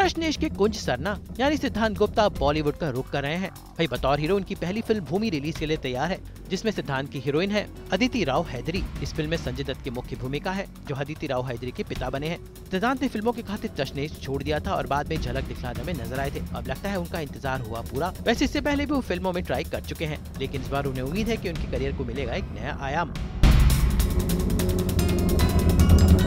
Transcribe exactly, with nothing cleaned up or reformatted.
तशनेश के कुंज सरना यानी सिद्धांत गुप्ता बॉलीवुड का रुख कर रहे हैं। भाई बतौर हीरो उनकी पहली फिल्म भूमि रिलीज के लिए तैयार है, जिसमें सिद्धांत की हीरोइन है अदिति राव हैदरी। इस फिल्म में संजय दत्त की मुख्य भूमिका है, जो अदिति राव हैदरी के पिता बने हैं। सिद्धांत ने फिल्मों के खातिर तशनेश छोड़ दिया था और बाद में झलक दिखलाने में नजर आए थे। अब लगता है उनका इंतजार हुआ पूरा। वैसे इससे पहले भी वो फिल्मों में ट्राई कर चुके हैं, लेकिन इस बार उन्हें उम्मीद है कि उनके करियर को मिलेगा एक नया आयाम।